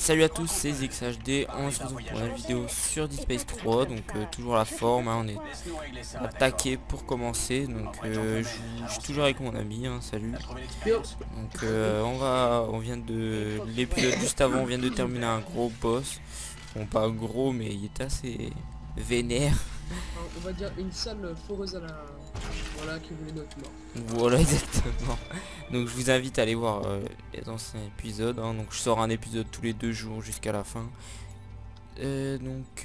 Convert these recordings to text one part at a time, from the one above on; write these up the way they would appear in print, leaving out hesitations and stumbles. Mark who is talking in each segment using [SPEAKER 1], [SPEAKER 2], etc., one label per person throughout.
[SPEAKER 1] Salut à tous, c'est ZXHD, on se retrouve pour une vidéo sur Dead Space 3, donc toujours la forme, hein, on est attaqué pour commencer, donc je suis toujours avec mon ami, hein, salut.
[SPEAKER 2] Yo.
[SPEAKER 1] Donc on vient de, l'épisode juste avant, on vient de terminer un gros boss, bon pas gros mais il était assez vénère.
[SPEAKER 2] On va dire une sale foreuse à la... Voilà, qui voulait notre mort.
[SPEAKER 1] Voilà exactement. Donc je vous invite à aller voir les anciens épisodes, hein. Donc je sors un épisode tous les 2 jours jusqu'à la fin. Donc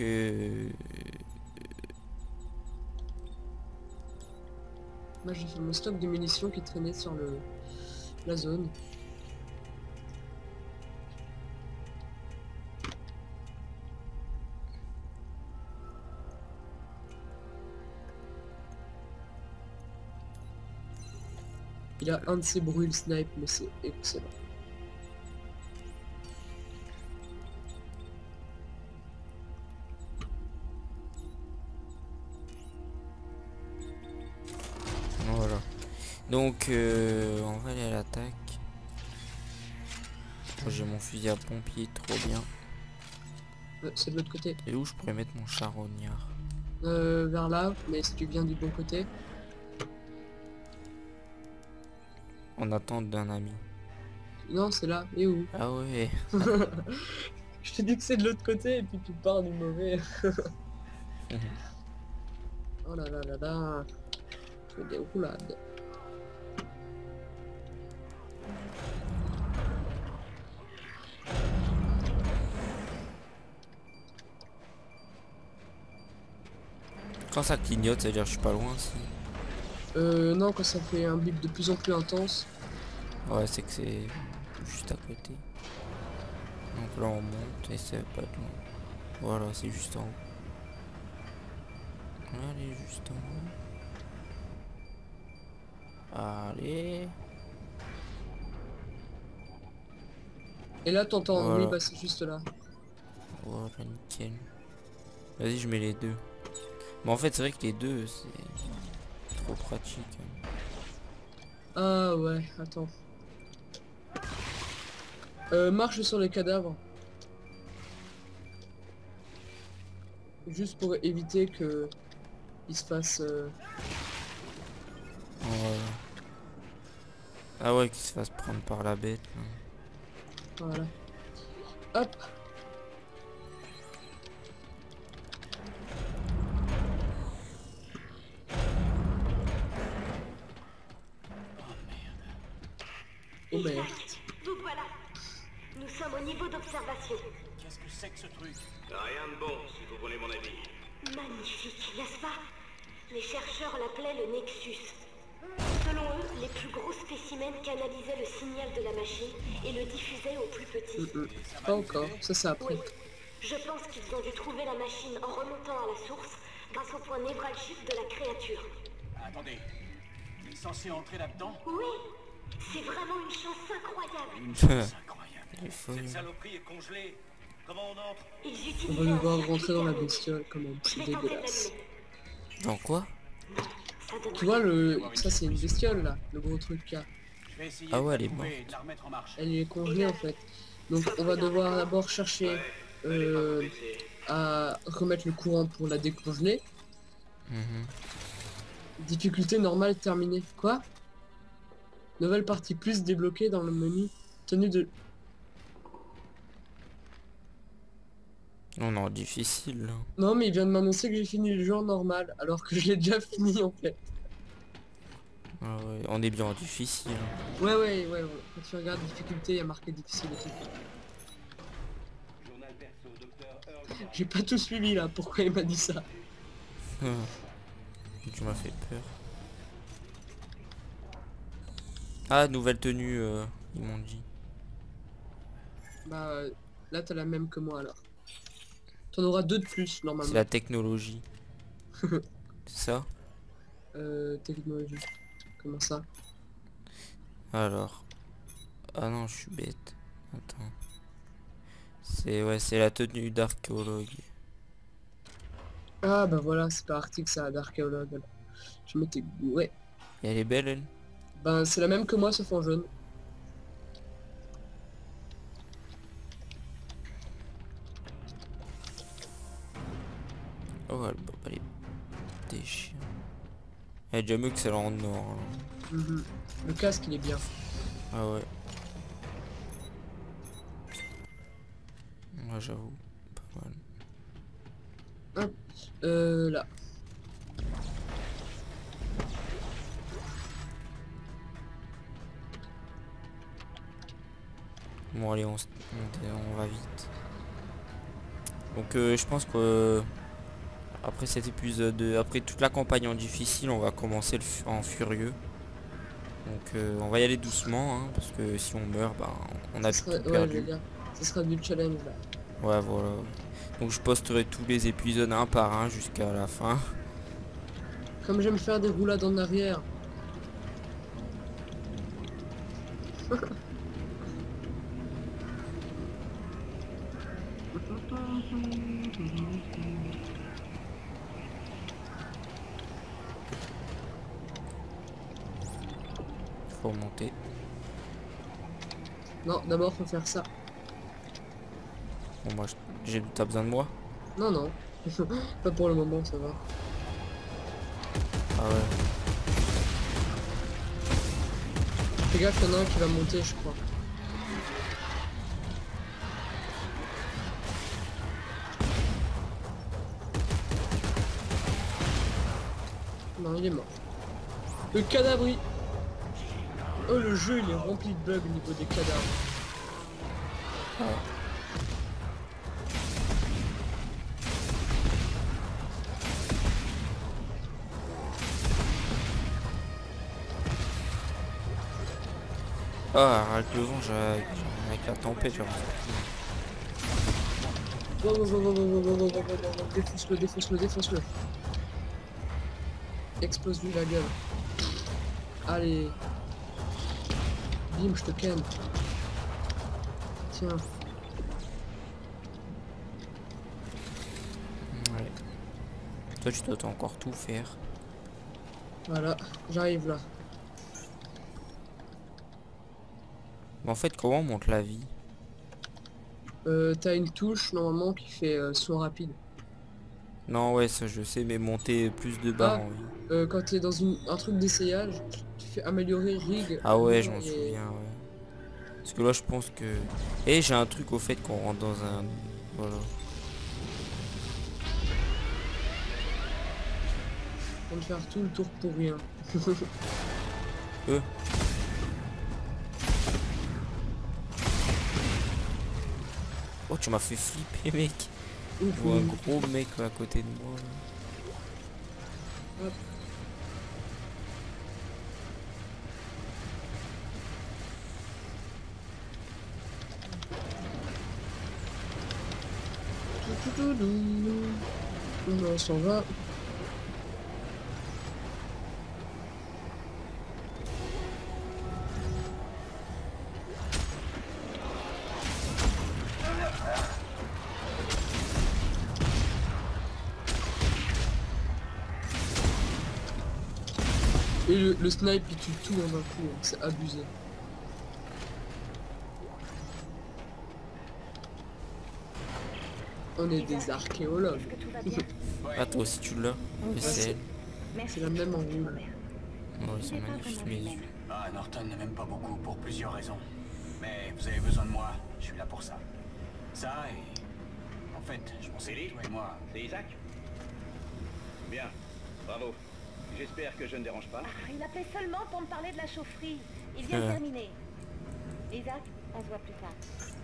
[SPEAKER 2] Moi j'ai fait mon stock de munitions qui traînait sur la zone. Il a un de ses brûles snipe, mais c'est excellent.
[SPEAKER 1] voilà. Donc on va aller à l'attaque. J'ai mon fusil à pompier, trop bien.
[SPEAKER 2] C'est de l'autre côté.
[SPEAKER 1] Et où je pourrais mettre mon charognard?
[SPEAKER 2] Vers là, mais si tu viens du bon côté.
[SPEAKER 1] En attente d'un ami.
[SPEAKER 2] Non, c'est là. Et où?
[SPEAKER 1] Ah ouais.
[SPEAKER 2] Je te dis que c'est de l'autre côté et puis tu pars du mauvais. Oh là là là là. Je fais des roulades.
[SPEAKER 1] Quand ça clignote, ça veut dire que je suis pas loin. Si.
[SPEAKER 2] Non, quand ça fait un bip de plus en plus intense.
[SPEAKER 1] Ouais, c'est que c'est juste à côté. Donc là on monte et c'est pas de loin. Voilà, c'est juste en haut. Allez, juste en haut. Allez.
[SPEAKER 2] Et là t'entends, oui
[SPEAKER 1] Voilà.
[SPEAKER 2] bah c'est juste là.
[SPEAKER 1] Voilà, nickel. Vas-y, je mets les deux. Mais en fait, c'est vrai que les deux, c'est trop pratique.
[SPEAKER 2] Ah ouais, attends. Marche sur les cadavres. Juste pour éviter que il se fasse...
[SPEAKER 1] Voilà. Ah ouais, qu'il se fasse prendre par la bête. Là.
[SPEAKER 2] Voilà. Hop. Oh merde.
[SPEAKER 3] Vous voilà. Nous sommes au niveau d'observation.
[SPEAKER 4] Qu'est-ce que c'est que ce truc?
[SPEAKER 5] Rien de bon, si vous voulez mon avis.
[SPEAKER 3] Magnifique, n'est-ce pas? Les chercheurs l'appelaient le Nexus. Selon eux, les plus gros spécimens canalisaient le signal de la machine et le diffusaient aux plus petits.
[SPEAKER 2] Pas encore, ça c'est après.
[SPEAKER 3] Oui. Je pense qu'ils ont dû trouver la machine en remontant à la source grâce au point névralgique de la créature.
[SPEAKER 4] Attendez, il est censé entrer là-dedans?
[SPEAKER 3] Oui, c'est vraiment une chance incroyable.
[SPEAKER 4] C'est incroyable.
[SPEAKER 1] Il est fou.
[SPEAKER 5] Cette saloperie est congelée. Comment on entre?
[SPEAKER 3] Ils
[SPEAKER 2] On
[SPEAKER 3] utilisaient
[SPEAKER 2] va
[SPEAKER 3] un
[SPEAKER 2] devoir
[SPEAKER 3] circuit
[SPEAKER 2] rentrer dans la
[SPEAKER 3] thermique.
[SPEAKER 2] bestiole quand même,
[SPEAKER 3] Je
[SPEAKER 2] c'est
[SPEAKER 3] vais tenter de
[SPEAKER 2] dégueulasse.
[SPEAKER 3] l'allumer.
[SPEAKER 1] Dans quoi?
[SPEAKER 3] Ça donne
[SPEAKER 2] Tu vois ça c'est une bestiole là, le gros truc qu'il y a.
[SPEAKER 4] Je vais essayer
[SPEAKER 1] Ah ouais,
[SPEAKER 4] de
[SPEAKER 1] elle est
[SPEAKER 4] la trouver et
[SPEAKER 1] morte.
[SPEAKER 4] de la remettre en marche.
[SPEAKER 2] Elle est congelée en fait. Donc on va devoir d'abord chercher à remettre le courant pour la décongeler.
[SPEAKER 1] Mhm.
[SPEAKER 2] Difficulté normale terminée. Quoi? Nouvelle partie plus débloquée dans le menu. Tenue de...
[SPEAKER 1] Non, difficile. Là.
[SPEAKER 2] Non mais il vient de m'annoncer que j'ai fini le jeu en normal, alors que je l'ai déjà fini en fait.
[SPEAKER 1] Ah ouais, on est bien en difficile.
[SPEAKER 2] Ouais. Quand tu regardes difficulté, il y a marqué difficile et tout.
[SPEAKER 5] Journal perso, docteur Earl.
[SPEAKER 2] J'ai pas tout suivi là, pourquoi il m'a dit ça?
[SPEAKER 1] Tu m'as fait peur. Ah, nouvelle tenue, ils m'ont dit.
[SPEAKER 2] Bah là t'as la même que moi alors. T'en auras deux de plus
[SPEAKER 1] C'est
[SPEAKER 2] normalement.
[SPEAKER 1] la technologie. C'est ça?
[SPEAKER 2] Technologie. Comment ça?
[SPEAKER 1] Alors. Ah non, je suis bête. Attends. C'est la tenue d'archéologue.
[SPEAKER 2] Ah bah voilà, c'est pas article ça, d'archéologue. Je m'étais gouré.
[SPEAKER 1] Et elle est belle, elle?
[SPEAKER 2] Ben c'est la même que moi sauf en jaune.
[SPEAKER 1] Oh, elle peut pas les déchirer. Elle est déjà mieux que celle en or. Hein.
[SPEAKER 2] Mhm. Le casque il est bien.
[SPEAKER 1] Ah ouais. Moi j'avoue, pas mal.
[SPEAKER 2] Là.
[SPEAKER 1] Bon allez, on va vite. Donc je pense que après cet épisode, après toute la campagne en difficile, on va commencer en furieux. Donc on va y aller doucement, hein, parce que si on meurt, bah, on a tout
[SPEAKER 2] Ouais,
[SPEAKER 1] perdu.
[SPEAKER 2] ce sera du challenge là.
[SPEAKER 1] Ouais, voilà. Donc je posterai tous les épisodes un par un jusqu'à la fin.
[SPEAKER 2] Comme j'aime faire des roulades en arrière.
[SPEAKER 1] Faut monter.
[SPEAKER 2] Non, d'abord faut faire ça.
[SPEAKER 1] Bon, moi, t'as besoin de moi?
[SPEAKER 2] Non, non. Pas pour le moment, ça va.
[SPEAKER 1] Ah ouais.
[SPEAKER 2] Fais gaffe, y'en a un qui va monter, je crois. Non, il est mort. Le cadabri. Oh, le jeu, il est rempli de bugs au niveau des cadavres.
[SPEAKER 1] Ah, avec le vent, avec la tempête, genre.
[SPEAKER 2] Défonce-le, défonce-le, défonce-le. Explose-lui la gueule. Allez. Bim, je te ken. Tiens.
[SPEAKER 1] Ouais. Toi, tu dois encore tout faire.
[SPEAKER 2] Voilà, j'arrive là.
[SPEAKER 1] Mais en fait, comment on monte la vie?
[SPEAKER 2] T'as une touche normalement qui fait saut rapide.
[SPEAKER 1] Non, ouais, ça je sais, mais monter plus de barres en vie.
[SPEAKER 2] Quand t'es dans un truc d'essayage, tu fais améliorer rig.
[SPEAKER 1] Ah ouais, je m'en souviens, ouais. Parce que là, je pense que... Et j'ai un truc au fait qu'on rentre dans un... Voilà.
[SPEAKER 2] On va faire tout le tour pour rien.
[SPEAKER 1] Oh, tu m'as fait flipper, mec.
[SPEAKER 2] Ouf,
[SPEAKER 1] Je vois un gros mec à côté de moi.
[SPEAKER 2] Hop. On s'en va. Et le snipe il tue tout en un coup, hein. C'est abusé. On est des archéologues.
[SPEAKER 3] Est-ce que tout va bien?
[SPEAKER 1] Ah, toi aussi tu l'as? Oui, c'est...
[SPEAKER 3] Merci.
[SPEAKER 2] C'est la même en rouge.
[SPEAKER 1] Oh, ils sont magnifiques, mes yeux.
[SPEAKER 4] Ah, Norton ne m'aime pas beaucoup pour plusieurs raisons. Mais vous avez besoin de moi, je suis là pour ça. Ça et... En fait, je pensais que toi et moi...
[SPEAKER 5] C'est Isaac? Bien, bravo. J'espère que je ne dérange pas.
[SPEAKER 3] Ah, il appelait seulement pour me parler de la chaufferie. Il vient de terminer. Isaac, on se voit plus tard.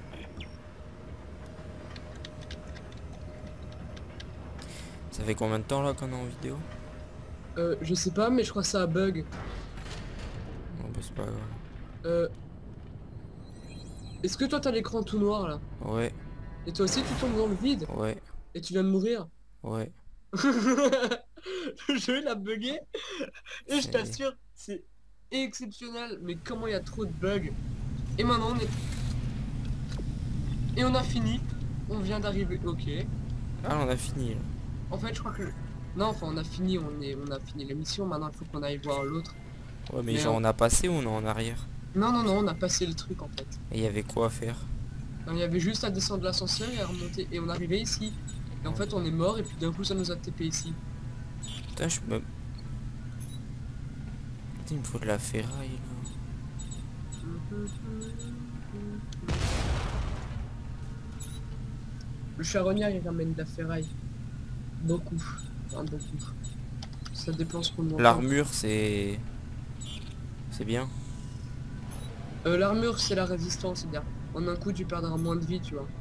[SPEAKER 1] Ça fait combien de temps là qu'on est en vidéo?
[SPEAKER 2] Je sais pas, mais je crois que ça a bug.
[SPEAKER 1] Non, bah c'est pas grave.
[SPEAKER 2] Est-ce que toi t'as l'écran tout noir là?
[SPEAKER 1] Ouais,
[SPEAKER 2] Et toi aussi tu tombes dans le vide?
[SPEAKER 1] ouais,
[SPEAKER 2] Et tu viens de mourir?
[SPEAKER 1] ouais.
[SPEAKER 2] Le jeu il a bugué. Et je
[SPEAKER 1] C'est-
[SPEAKER 2] t'assure, c'est exceptionnel. Mais comment il y a trop de bugs. Et maintenant on est... Et on a fini. On vient d'arriver. Ok.
[SPEAKER 1] Ah, on a fini là.
[SPEAKER 2] En fait je crois que... Non, enfin on a fini, on a fini l'émission. Maintenant il faut qu'on aille voir l'autre.
[SPEAKER 1] Ouais, mais
[SPEAKER 2] Mais
[SPEAKER 1] genre
[SPEAKER 2] on-
[SPEAKER 1] on a passé ou on est en arrière?
[SPEAKER 2] Non, non, non, on a passé le truc en fait.
[SPEAKER 1] Et il y avait quoi à faire?
[SPEAKER 2] Il y avait juste à descendre l'ascenseur et à remonter. Et on arrivait ici. Et en fait, on est mort et puis d'un coup, ça nous a TP ici.
[SPEAKER 1] Putain, je me... Putain, il me faut de la ferraille, là.
[SPEAKER 2] Le charognard, il ramène de la ferraille. Beaucoup. Enfin, beaucoup. Ça dépend ce qu'on entend.
[SPEAKER 1] L'armure, c'est... C'est bien.
[SPEAKER 2] L'armure, c'est la résistance, c'est-à-dire en un coup, tu perdras moins de vie, tu vois.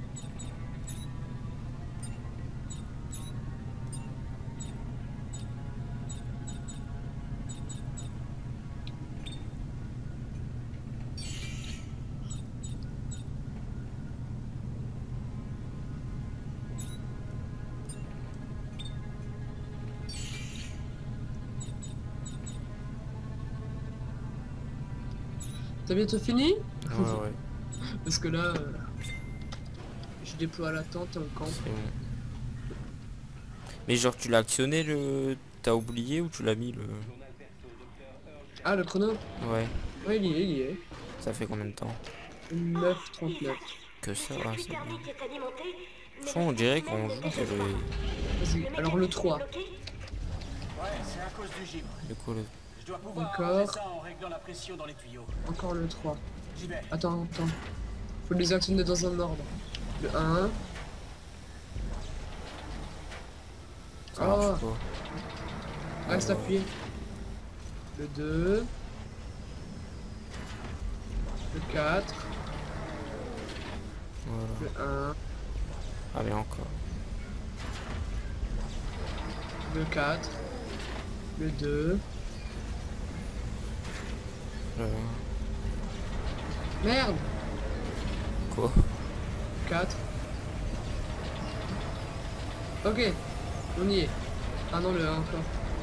[SPEAKER 2] T'as bientôt fini?
[SPEAKER 1] Ouais, ouais,
[SPEAKER 2] Parce que là, je déploie la tente et on campe.
[SPEAKER 1] c'est bon. Mais genre, tu l'as actionné, le... T'as oublié ou tu l'as mis, le...
[SPEAKER 2] Ah, le chrono?
[SPEAKER 1] Ouais.
[SPEAKER 2] Ouais, il y est, il y est.
[SPEAKER 1] Ça fait combien de temps?
[SPEAKER 2] 9,39.
[SPEAKER 1] Que ça,
[SPEAKER 3] Le
[SPEAKER 1] ah,
[SPEAKER 3] circuit
[SPEAKER 1] c'est bien.
[SPEAKER 3] thermique est alimenté, mais
[SPEAKER 1] Franchement, on dirait qu'on joue
[SPEAKER 3] déjà
[SPEAKER 1] sur
[SPEAKER 3] pas.
[SPEAKER 1] le...
[SPEAKER 2] Vas-y, alors le 3.
[SPEAKER 3] bloqué.
[SPEAKER 4] Ouais, c'est à cause du givre.
[SPEAKER 1] Le coup, le...
[SPEAKER 4] Je dois pouvoir
[SPEAKER 2] Encore.
[SPEAKER 4] arranger ça en réglant la pression dans les tuyaux.
[SPEAKER 2] Encore le 3.
[SPEAKER 4] J'y vais.
[SPEAKER 2] Attends. Faut les actionner dans un ordre. Le 1.
[SPEAKER 1] Ça marche
[SPEAKER 2] Oh.
[SPEAKER 1] pas.
[SPEAKER 2] Reste
[SPEAKER 1] Ah, ouais.
[SPEAKER 2] appuyé. Le 2. Le 4.
[SPEAKER 1] Voilà.
[SPEAKER 2] Le 1.
[SPEAKER 1] Ah, mais encore.
[SPEAKER 2] Le 4. Le 2. Merde.
[SPEAKER 1] Quoi?
[SPEAKER 2] 4. Ok. On y est. Ah non, le 1 encore.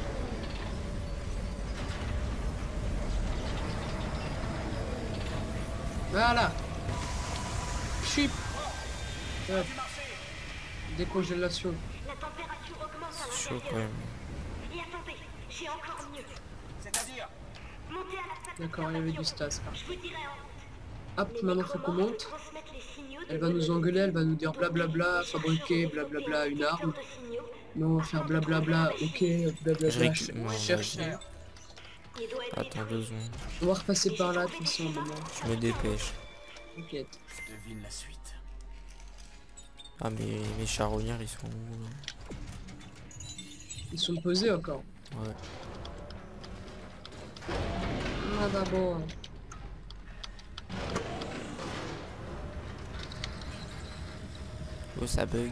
[SPEAKER 2] Voilà. Chip. Hop. Décongélation.
[SPEAKER 3] La température augmente à
[SPEAKER 1] C'est chaud
[SPEAKER 3] l'intérieur.
[SPEAKER 1] quand même.
[SPEAKER 3] Et attendez, j'ai encore mieux.
[SPEAKER 4] C'est-à-dire,
[SPEAKER 3] Montez à la salle
[SPEAKER 2] D'accord, il y avait du
[SPEAKER 3] d'observation.
[SPEAKER 2] stas là.
[SPEAKER 3] Je vous dirai en route.
[SPEAKER 2] Hop,
[SPEAKER 3] Les
[SPEAKER 2] maintenant faut qu'on
[SPEAKER 3] nécromorphes
[SPEAKER 2] monte.
[SPEAKER 3] transmettent les signaux
[SPEAKER 2] Elle
[SPEAKER 3] de
[SPEAKER 2] va nous
[SPEAKER 3] biologie.
[SPEAKER 2] engueuler, elle va nous dire
[SPEAKER 3] Donc,
[SPEAKER 2] blablabla,
[SPEAKER 3] les chercheurs
[SPEAKER 2] fabriquer
[SPEAKER 3] ont développé
[SPEAKER 2] blablabla
[SPEAKER 3] un
[SPEAKER 2] une
[SPEAKER 3] détecteur
[SPEAKER 2] arme.
[SPEAKER 3] de signaux
[SPEAKER 2] Non, faire blablabla, ok, blablabla,
[SPEAKER 1] Je récupère-
[SPEAKER 2] chercher.
[SPEAKER 3] et doit être
[SPEAKER 1] Attends 2 secondes.
[SPEAKER 2] On va repasser par là de toute façon, maman.
[SPEAKER 1] Je me dépêche.
[SPEAKER 2] T'inquiète.
[SPEAKER 4] je devine la suite.
[SPEAKER 1] Ah, mais mes charognards, ils sont où, là?
[SPEAKER 2] Ils sont posés encore.
[SPEAKER 1] Ouais.
[SPEAKER 2] Ah d'abord.
[SPEAKER 1] Oh, ça bug.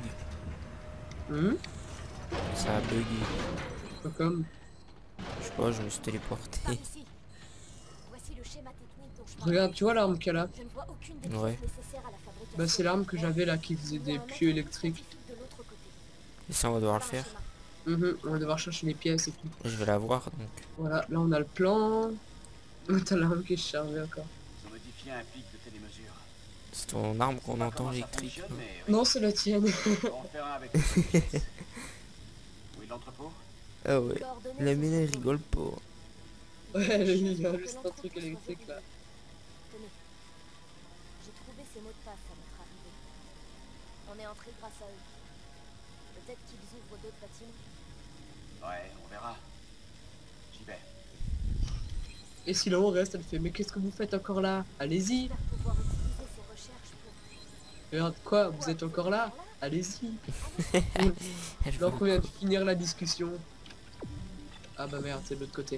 [SPEAKER 1] Ça a bugué.
[SPEAKER 2] Pas comme.
[SPEAKER 1] Je sais pas, je me suis téléporté.
[SPEAKER 6] Par ici. Voici le schéma technique dont je parle.
[SPEAKER 2] Regarde, tu vois l'arme qu'elle a?
[SPEAKER 6] Je ne vois aucune des
[SPEAKER 1] Ouais.
[SPEAKER 6] pièces nécessaires à la fabrication.
[SPEAKER 2] Bah c'est l'arme que j'avais là qui faisait des pieux électriques.
[SPEAKER 6] De l'autre côté.
[SPEAKER 1] Et ça, on va devoir le
[SPEAKER 6] Par un
[SPEAKER 1] faire.
[SPEAKER 6] schéma.
[SPEAKER 2] On va devoir chercher les pièces et tout.
[SPEAKER 1] Et je vais la voir, donc.
[SPEAKER 2] Voilà, là on a le plan. T'as l'arme qui est chargée encore.
[SPEAKER 4] Ils ont modifié un pic de télémesure.
[SPEAKER 1] C'est ton arme qu'on
[SPEAKER 4] Pas
[SPEAKER 1] entend
[SPEAKER 4] comment ça
[SPEAKER 1] électrique.
[SPEAKER 4] fonctionne,
[SPEAKER 1] quoi.
[SPEAKER 4] mais oui.
[SPEAKER 2] Non, c'est la tienne.
[SPEAKER 4] On va en faire un avec les autres pièces. Où est l'entrepôt?
[SPEAKER 1] Ah ouais.
[SPEAKER 6] Coordonnées
[SPEAKER 1] La
[SPEAKER 6] sont
[SPEAKER 1] mine, elle
[SPEAKER 6] sur
[SPEAKER 1] rigole pas.
[SPEAKER 2] Ouais, il y a
[SPEAKER 6] Que
[SPEAKER 2] juste un
[SPEAKER 6] l'entrepôt
[SPEAKER 2] truc
[SPEAKER 6] soit
[SPEAKER 2] électrique là.
[SPEAKER 6] Tenez. J'ai trouvé ces mots de passe à notre arrivée. On est entré grâce à eux. Peut-être qu'ils ouvrent d'autres bâtiments.
[SPEAKER 4] Ouais, on verra. J'y vais.
[SPEAKER 2] Et si là on reste, elle fait mais qu'est-ce que vous faites encore là? Allez-y.
[SPEAKER 6] J'espère pouvoir utiliser ces recherches pour...
[SPEAKER 2] Regarde quoi, vous êtes encore là? Allez-y.
[SPEAKER 1] Elle
[SPEAKER 2] Donc
[SPEAKER 1] veut-
[SPEAKER 2] on vient de finir la discussion. Ah bah merde, c'est de l'autre côté.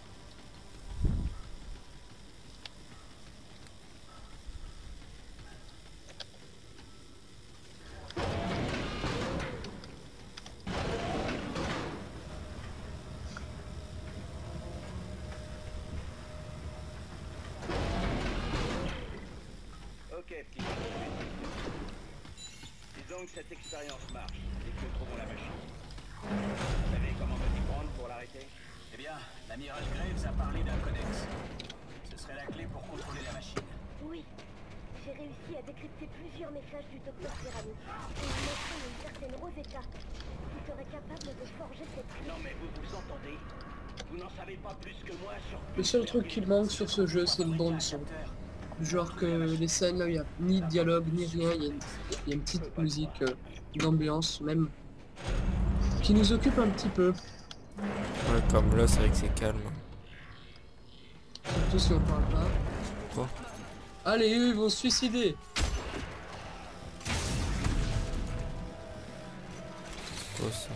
[SPEAKER 5] Ok, petit. Disons que cette expérience marche et que nous trouvons la machine. Vous savez comment me s'y prendre pour l'arrêter?
[SPEAKER 4] Eh bien, l'amiral Graves a parlé d'un codex. Ce serait la clé pour contrôler la machine.
[SPEAKER 3] Oui, j'ai réussi à décrypter plusieurs messages du docteur Cyrano. Et il mentionne une certaine Rosetta qui serait capable de forger cette clé.
[SPEAKER 5] Non mais vous entendez? Vous n'en savez pas plus que moi sur...
[SPEAKER 2] Le seul truc qui manque sur ce jeu, c'est une bande son. Genre que les scènes là, il n'y a ni de dialogue ni rien, il y a une petite musique d'ambiance, même qui nous occupe un petit peu.
[SPEAKER 1] Ouais, comme là, c'est vrai que c'est calme.
[SPEAKER 2] Surtout si on parle pas.
[SPEAKER 1] Quoi?
[SPEAKER 2] Allez, eux, ils vont se suicider.
[SPEAKER 1] Quoi ça?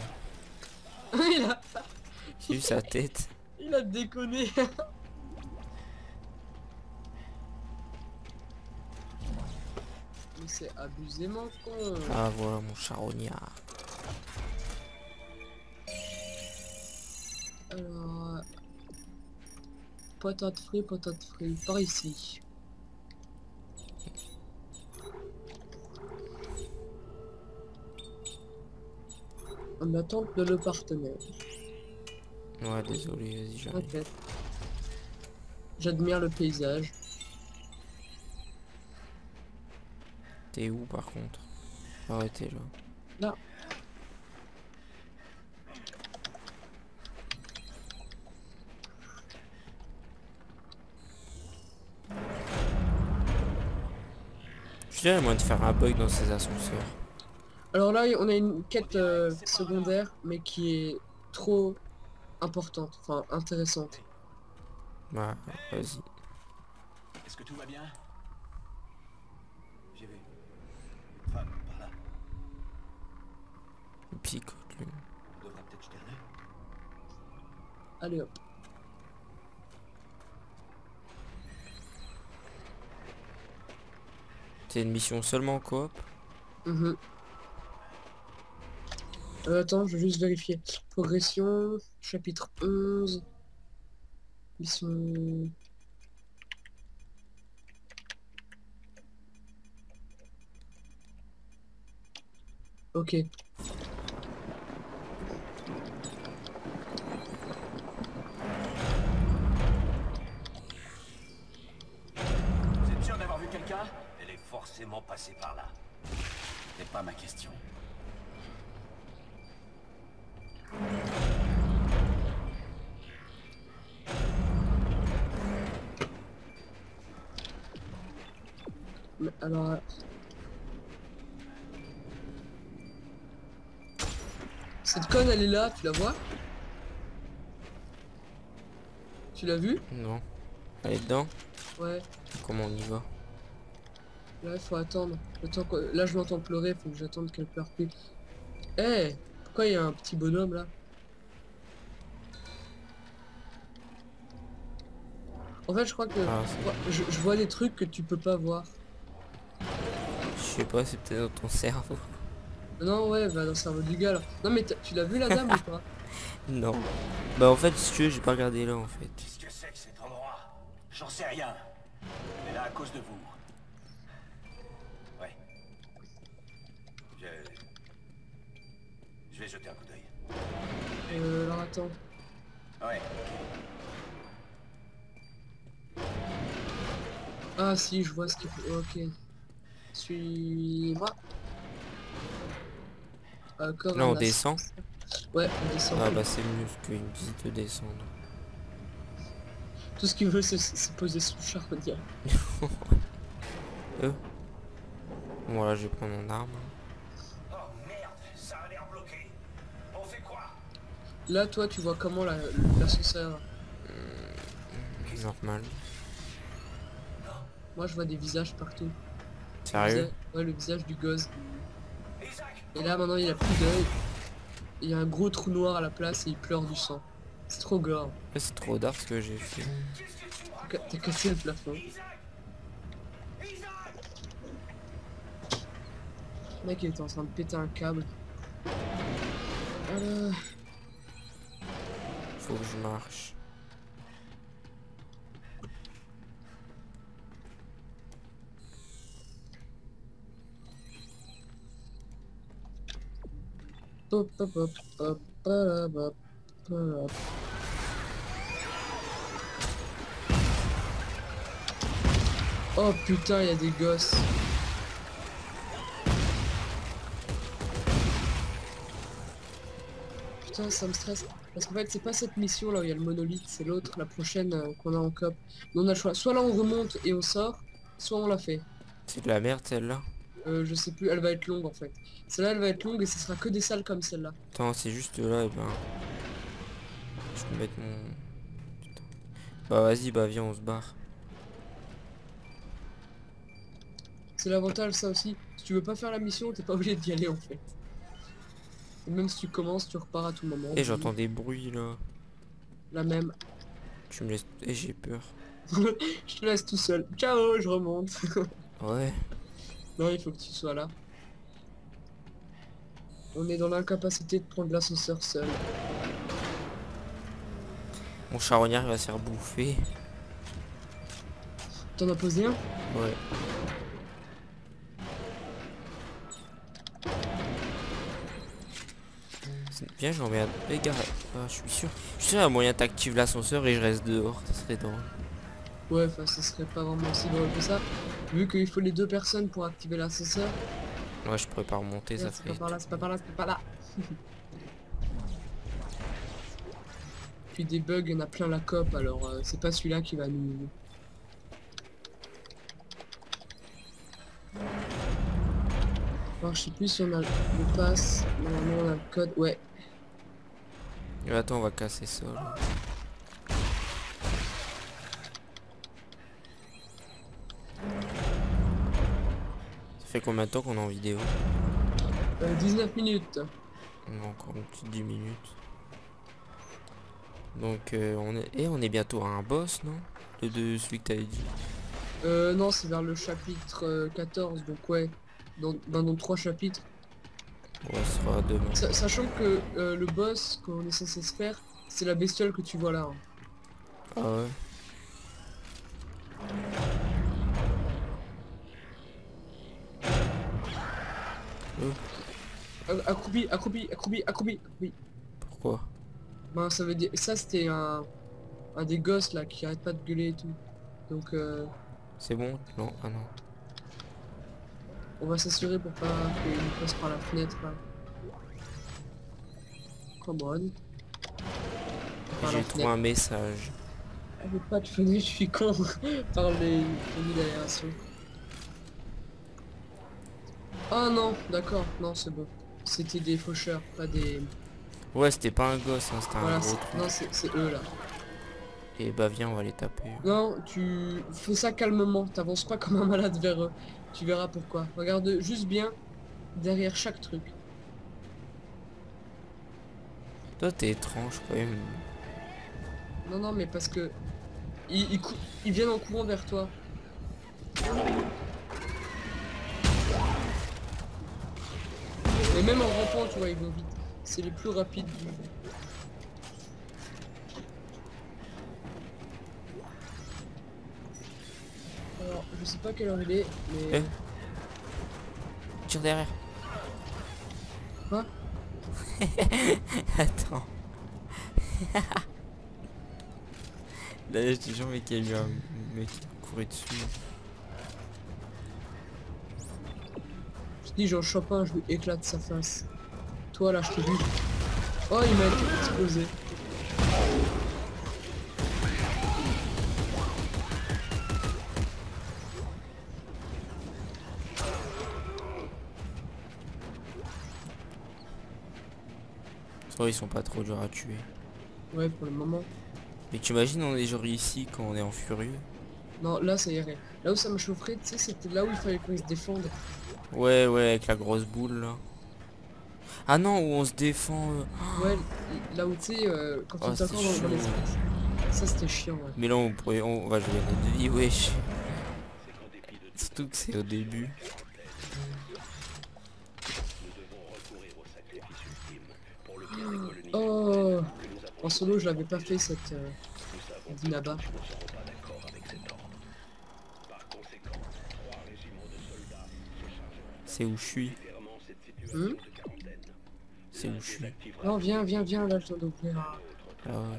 [SPEAKER 1] J'ai vu sa tête.
[SPEAKER 2] Il a déconné. Mais c'est abusément con.
[SPEAKER 1] Ah voilà mon charognard.
[SPEAKER 2] Alors... patate frite, par ici. En attente de le partenaire.
[SPEAKER 1] Ouais, désolé, vas-y, j'arrive.
[SPEAKER 2] Ok. J'admire le paysage.
[SPEAKER 1] T'es où par contre? Ah ouais, t'es là.
[SPEAKER 2] Là.
[SPEAKER 1] Je dirais moins de faire un bug dans ces ascenseurs.
[SPEAKER 2] Alors là, on a une quête secondaire, mais qui est trop importante, enfin intéressante.
[SPEAKER 1] Bah, vas-y.
[SPEAKER 4] Est-ce que tout va bien? J'ai vu une femme par là.
[SPEAKER 1] Il picote lui.
[SPEAKER 4] On devrait peut-être jeter un œil.
[SPEAKER 2] Allez hop.
[SPEAKER 1] C'est une mission seulement en coop?
[SPEAKER 2] Mhm. Attends, je vais juste vérifier. Progression, chapitre 11. Mission... Ok.
[SPEAKER 4] Vous êtes sûr d'avoir vu quelqu'un?
[SPEAKER 7] Elle est forcément passée par là.
[SPEAKER 4] C'est pas ma question.
[SPEAKER 2] Mais alors... Cette conne, elle est là, tu la vois? Tu l'as vue?
[SPEAKER 1] Non. Elle est dedans?
[SPEAKER 2] Ouais.
[SPEAKER 1] Comment on y va?
[SPEAKER 2] Là, il faut attendre. Là, je l'entends pleurer, faut que j'attende qu'elle pleure plus. Eh, pourquoi il y a un petit bonhomme là? En fait, je crois que
[SPEAKER 1] Ah, c'est-
[SPEAKER 2] je vois des trucs que tu peux pas voir.
[SPEAKER 1] Je sais pas, c'est peut-être dans ton cerveau.
[SPEAKER 2] Non, ouais, bah dans le cerveau du gars là. Non, mais tu l'as vu la dame ou pas?
[SPEAKER 1] Non. Bah en fait, si tu veux, j'ai pas regardé là en fait.
[SPEAKER 4] Qu'est-ce que c'est que cet endroit? J'en sais rien. Mais là, à cause de vous. Ouais. Je vais jeter un coup d'œil.
[SPEAKER 2] Alors attends.
[SPEAKER 4] Ouais.
[SPEAKER 2] Ah si, je vois ce qu'il faut. Ok. Suis-moi. Encore
[SPEAKER 1] Là
[SPEAKER 2] un
[SPEAKER 1] on
[SPEAKER 2] as.
[SPEAKER 1] descend.
[SPEAKER 2] Ouais, on descend.
[SPEAKER 1] Ah bah c'est mieux ce qu'il me dit de descendre.
[SPEAKER 2] Tout ce qu'il veut, c'est poser son charognard.
[SPEAKER 1] Bon là je vais prendre mon arme.
[SPEAKER 7] Oh merde, ça a l'air bloqué. On fait quoi?
[SPEAKER 2] Là, toi, tu vois comment l'ascenseur.
[SPEAKER 1] Normal.
[SPEAKER 2] Moi, je vois des visages partout.
[SPEAKER 1] Sérieux?
[SPEAKER 2] Ouais, le visage du gosse.
[SPEAKER 7] Isaac!
[SPEAKER 2] Et là, maintenant, il a plus d'œil. Il y a un gros trou noir à la place et il pleure du sang. C'est trop gore.
[SPEAKER 1] Ouais, c'est trop dark ce que j'ai fait.
[SPEAKER 2] T'as cassé le plafond. Le mec, il était en train de péter un câble. Voilà.
[SPEAKER 1] Faut que je marche.
[SPEAKER 2] Hop, hop, hop, hop, hop, hop, hop. Oh putain, il y a des gosses. Putain, ça me stresse. Parce qu'en fait, c'est pas cette mission là où il y a le monolithe, c'est l'autre, la prochaine qu'on a en cop. Mais on a le choix. Soit là on remonte et on sort, soit on l'a fait.
[SPEAKER 1] C'est de la merde celle-là.
[SPEAKER 2] Je sais plus, elle va être longue en fait. Celle-là, elle va être longue et ce sera que des salles comme celle-là.
[SPEAKER 1] Attends, c'est juste là, et ben... Je peux mettre mon... Putain. Bah vas-y, bah viens, on se barre.
[SPEAKER 2] C'est l'avantage, ça aussi. Si tu veux pas faire la mission, t'es pas obligé d'y aller en fait. Et même si tu commences, tu repars à tout moment.
[SPEAKER 1] Et j'entends des bruits là.
[SPEAKER 2] La même.
[SPEAKER 1] Tu me laisses... Et j'ai peur.
[SPEAKER 2] Je te laisse tout seul. Ciao, je remonte.
[SPEAKER 1] Ouais.
[SPEAKER 2] Non, il faut que tu sois là. On est dans l'incapacité de prendre l'ascenseur seul.
[SPEAKER 1] Mon charognard il va se faire bouffer.
[SPEAKER 2] T'en as posé un?
[SPEAKER 1] Ouais. Viens, j'en mets un... Regarde. Ah, je suis sûr. Je suis sûr, il y a moyen t'actives l'ascenseur et je reste dehors. Ça serait drôle.
[SPEAKER 2] Ouais, enfin, ce serait pas vraiment si drôle que ça. Vu qu'il faut les 2 personnes pour activer l'ascenseur.
[SPEAKER 1] Ouais, je pourrais pas remonter, ça
[SPEAKER 2] C'est
[SPEAKER 1] ferait...
[SPEAKER 2] pas par là, c'est pas par là, c'est pas par là. Puis des bugs, il y en a plein la cope, alors c'est pas celui-là qui va nous... Alors je sais plus si on a le pass, normalement on a le code, ouais.
[SPEAKER 1] Attends, on va casser ça là. Ça fait combien de temps qu'on est en vidéo?
[SPEAKER 2] 19 minutes.
[SPEAKER 1] On a encore une petite 10 minutes. Donc on est bientôt à un boss, non? De celui que t'avais dit.
[SPEAKER 2] Non, c'est vers le chapitre 14, donc ouais, dans 3 chapitres.
[SPEAKER 1] Ouais, ce sera demain.
[SPEAKER 2] Sachant que le boss qu'on est censé se faire, c'est la bestiole que tu vois là. Hein.
[SPEAKER 1] Ah ouais.
[SPEAKER 2] Accroupi, accroupi, accroupi, accroupi, accroupi.
[SPEAKER 1] Pourquoi?
[SPEAKER 2] Ben ça veut dire, ça c'était un des gosses là qui arrête pas de gueuler et tout. Donc
[SPEAKER 1] C'est bon? Non, ah non.
[SPEAKER 2] on va s'assurer pour pas qu'il nous passe par la fenêtre là. Come on. Par la
[SPEAKER 1] J'ai trouvé un message.
[SPEAKER 2] Avec pas de fenêtre, je suis con par les lignes d'aération. Ah non, d'accord, non c'est bon. C'était des faucheurs, pas des...
[SPEAKER 1] Ouais, c'était pas un gosse, hein, c'était
[SPEAKER 2] Voilà,
[SPEAKER 1] un gros truc.
[SPEAKER 2] non c'est eux là.
[SPEAKER 1] Et bah viens, on va les taper.
[SPEAKER 2] Non, tu fais ça calmement, t'avances pas comme un malade vers eux. Tu verras pourquoi. Regarde juste bien derrière chaque truc.
[SPEAKER 1] Toi, t'es étrange quand même.
[SPEAKER 2] Non, non, mais parce que... Ils viennent en courant vers toi. Et même en rampant, tu vois, ils vont vite. C'est les plus rapides du... Alors, je sais pas quelle heure il est, mais...
[SPEAKER 1] Tire derrière.
[SPEAKER 2] Quoi?
[SPEAKER 1] Attends. Là, je te jure, mec, il y a eu un mec qui courait dessus.
[SPEAKER 2] Je te dis, j'en chope un, je lui éclate sa face. Toi, là, je t'ai vu. Oh, il m'a explosé.
[SPEAKER 1] Ils sont pas trop durs à tuer.
[SPEAKER 2] Ouais, pour le moment.
[SPEAKER 1] Mais tu imagines, on est genre ici quand on est en furieux.
[SPEAKER 2] Non, là, ça irait. Là où ça me chaufferait, tu sais, c'était là où il fallait qu'on se défende.
[SPEAKER 1] Ouais, ouais, avec la grosse boule là. Ah non, où on se défend.
[SPEAKER 2] Ouais, là où tu sais, quand
[SPEAKER 1] Oh,
[SPEAKER 2] on est encore
[SPEAKER 1] c'est
[SPEAKER 2] dans
[SPEAKER 1] chaud.
[SPEAKER 2] l'espace. Ça, c'était chiant, ouais.
[SPEAKER 1] Mais là, on va jouer notre vie, wesh. Surtout que c'est au début.
[SPEAKER 2] Oh, en solo, je l'avais pas fait cette Dinaba.
[SPEAKER 1] C'est où je suis.
[SPEAKER 2] Hmm.
[SPEAKER 1] C'est où je suis.
[SPEAKER 2] Non, viens, viens, viens, là, je dois d'ouvrir.
[SPEAKER 1] Ah ouais.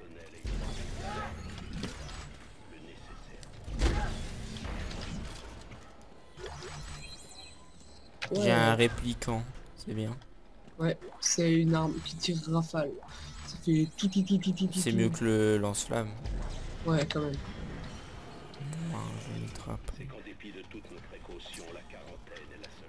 [SPEAKER 1] J'ai un répliquant, c'est bien.
[SPEAKER 2] Ouais, c'est une arme qui tire rafale. Ça fait tout.
[SPEAKER 1] C'est mieux que le lance-flamme.
[SPEAKER 2] Ouais, quand même.
[SPEAKER 1] Ah, je me trappe.
[SPEAKER 5] C'est qu'en dépit de toutes nos précautions, la quarantaine est la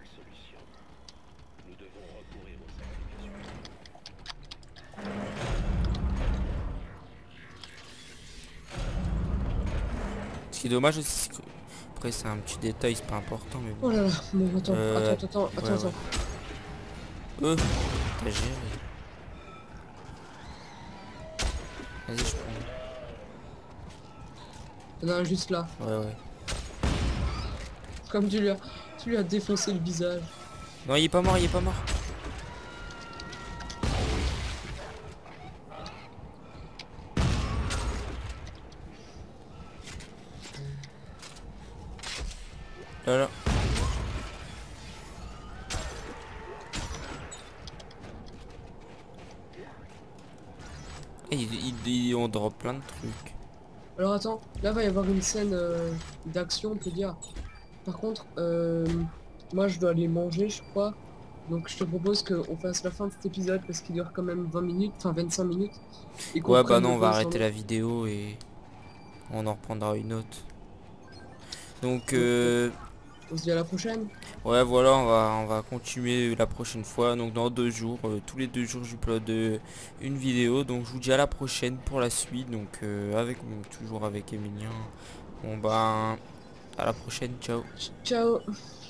[SPEAKER 1] qui est dommage aussi, c'est que... Après c'est un petit détail, c'est pas important mais bon.
[SPEAKER 2] Oh là là, bon attends,
[SPEAKER 1] Ouais,
[SPEAKER 2] attends.
[SPEAKER 1] T'as géré. Vas-y je prends.
[SPEAKER 2] Il y en a un juste là.
[SPEAKER 1] Ouais.
[SPEAKER 2] Comme tu lui as défoncé le visage.
[SPEAKER 1] Non il est pas mort, il est pas mort. Là. Et on drop plein de trucs.
[SPEAKER 2] Alors attends, là va y avoir une scène d'action, on peut dire. Par contre, moi je dois aller manger, je crois. Donc je te propose qu'on fasse la fin de cet épisode parce qu'il dure quand même 20 minutes, enfin 25 minutes. Et qu'on
[SPEAKER 1] Ouais bah
[SPEAKER 2] prenne
[SPEAKER 1] non,
[SPEAKER 2] le
[SPEAKER 1] on va
[SPEAKER 2] temps
[SPEAKER 1] arrêter
[SPEAKER 2] sans-
[SPEAKER 1] la vidéo et on en reprendra une autre. Donc
[SPEAKER 2] On se dit à la prochaine.
[SPEAKER 1] ouais voilà, on va continuer la prochaine fois. Donc dans 2 jours, tous les 2 jours j'upload une vidéo. Donc je vous dis à la prochaine pour la suite. Donc toujours avec Emilien. Bon bah à la prochaine, ciao.
[SPEAKER 2] Ciao.